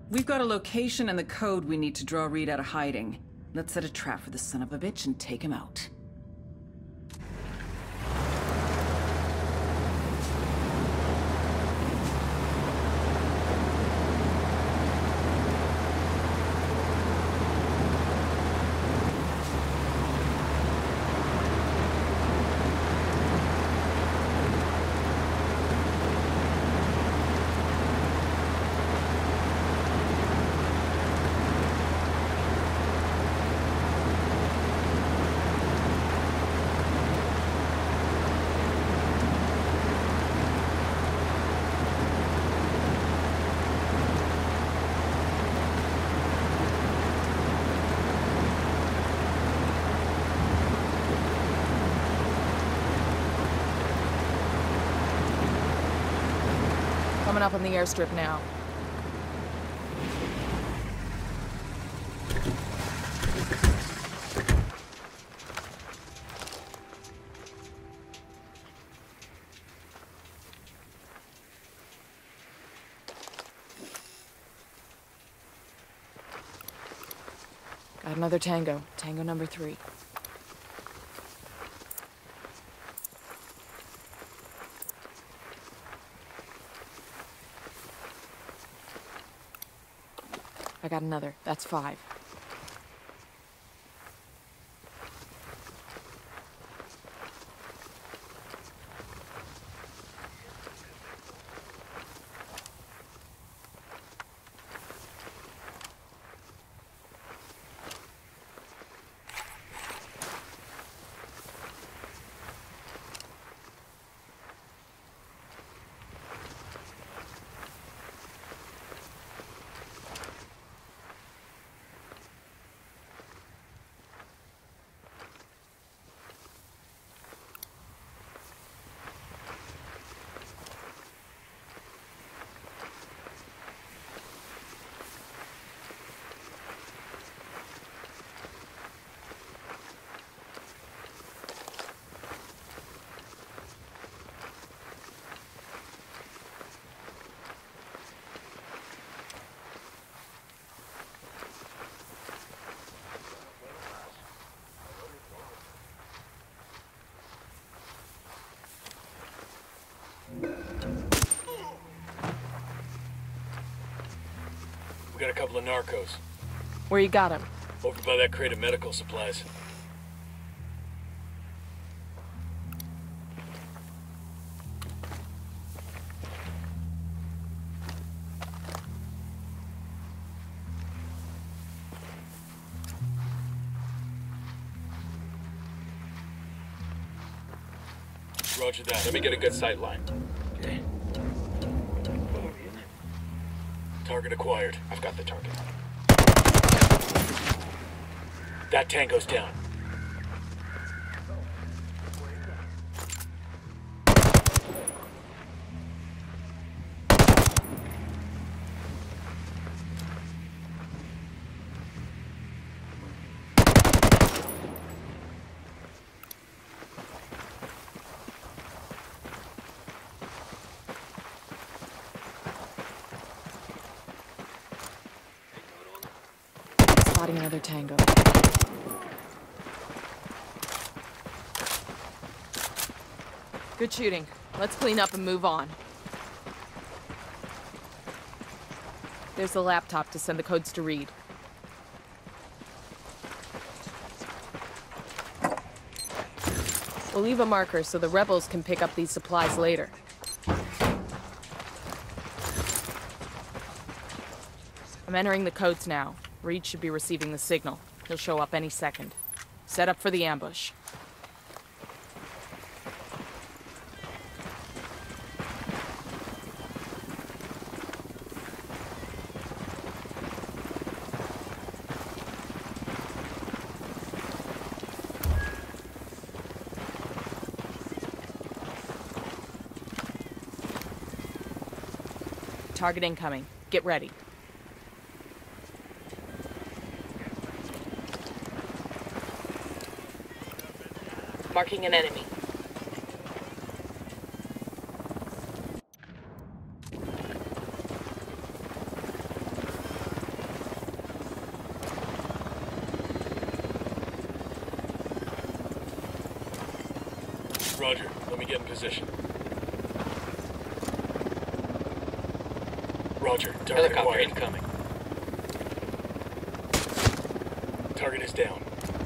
We've got a location and the code we need to draw Reed out of hiding. Let's set a trap for the son of a bitch and take him out. Coming up on the airstrip now. Got another Tango. Tango number 3. I got another. That's 5. We got a couple of narcos. Where you got him? Over by that crate of medical supplies. Roger that. Let me get a good sight line. Okay. Target acquired. I've got the target. That Tango's down. Spotting another Tango. Good shooting. Let's clean up and move on. There's the laptop to send the codes to Reed. We'll leave a marker so the rebels can pick up these supplies later. I'm entering the codes now. Reed should be receiving the signal. He'll show up any second. Set up for the ambush. Target incoming. Get ready. Marking an enemy. Roger. Let me get in position. Roger. Target Helicopter acquired. incoming. Target is down.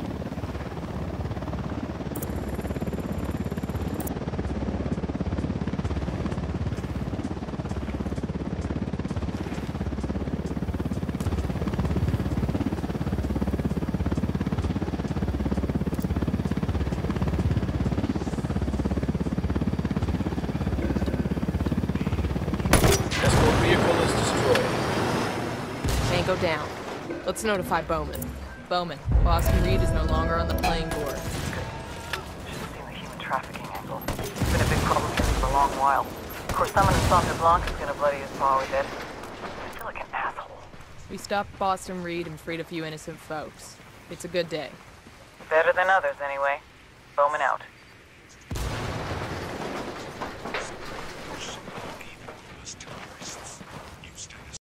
Escort vehicle is destroyed. Tango down. Let's notify Bowman. Bowman, Boston Reed is no longer on the playing board. Should have seen the human trafficking angle. It's been a big problem here for a long while. Of course, someone in Santa Blanca is gonna bloody his paw with it. I feel like an asshole. We stopped Boston Reed and freed a few innocent folks. It's a good day. Better than others, anyway.